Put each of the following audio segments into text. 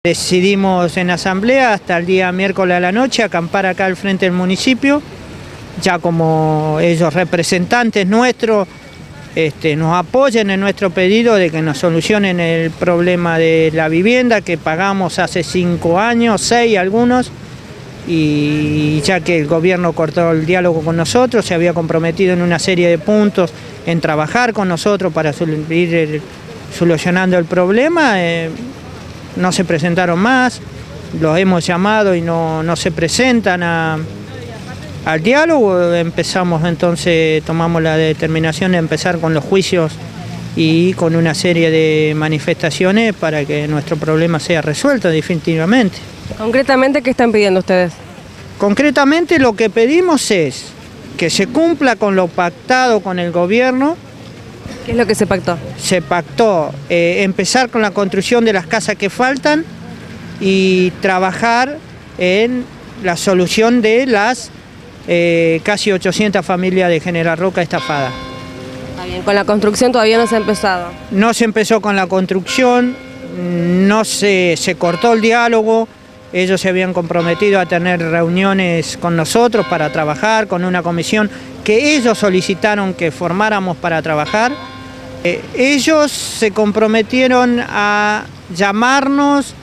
Decidimos en asamblea hasta el día miércoles a la noche acampar acá al frente del municipio, ya como ellos representantes nuestros nos apoyen en nuestro pedido de que nos solucionen el problema de la vivienda que pagamos hace 5 años, 6 algunos, y ya que el gobierno cortó el diálogo con nosotros, se había comprometido en una serie de puntos en trabajar con nosotros para ir solucionando el problema. No se presentaron más, los hemos llamado y no se presentan al diálogo. Empezamos entonces, tomamos la determinación de empezar con los juicios y con una serie de manifestaciones para que nuestro problema sea resuelto definitivamente. Concretamente, ¿qué están pidiendo ustedes? Concretamente lo que pedimos es que se cumpla con lo pactado con el gobierno. ¿Qué es lo que se pactó? Se pactó empezar con la construcción de las casas que faltan y trabajar en la solución de las casi 800 familias de General Roca estafadas. Está bien, con la construcción todavía no se ha empezado. No se empezó con la construcción, se cortó el diálogo. Ellos se habían comprometido a tener reuniones con nosotros para trabajar, con una comisión que ellos solicitaron que formáramos para trabajar. Ellos se comprometieron a llamarnos,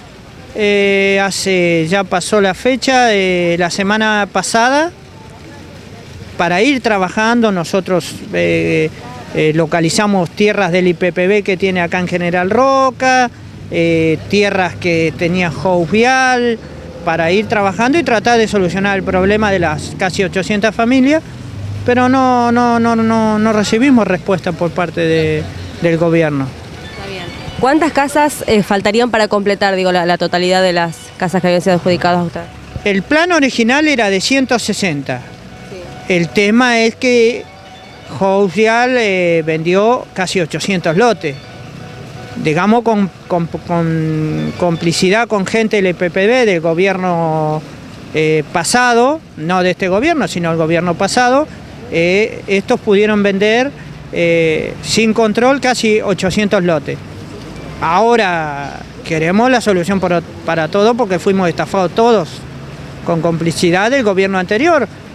ya pasó la fecha, la semana pasada, para ir trabajando. Nosotros localizamos tierras del IPPB que tiene acá en General Roca, tierras que tenía House Vial, para ir trabajando y tratar de solucionar el problema de las casi 800 familias, pero no recibimos respuesta por parte del gobierno. Está bien. ¿Cuántas casas faltarían para completar, la totalidad de las casas que habían sido adjudicadas a ustedes? El plan original era de 160. Sí. El tema es que House Vial vendió casi 800 lotes. Digamos con complicidad con gente del IPPB, del gobierno pasado, no de este gobierno, sino el gobierno pasado, estos pudieron vender sin control casi 800 lotes. Ahora queremos la solución para todo porque fuimos estafados todos con complicidad del gobierno anterior.